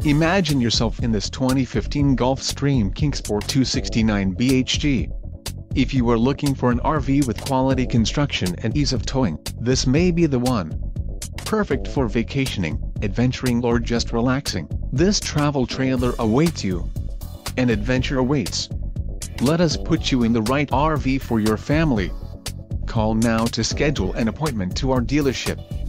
Imagine yourself in this 2015 Gulfstream Kingsport 269BHG. If you are looking for an RV with quality construction and ease of towing, this may be the one. Perfect for vacationing, adventuring or just relaxing, this travel trailer awaits you. An adventure awaits. Let us put you in the right RV for your family. Call now to schedule an appointment to our dealership.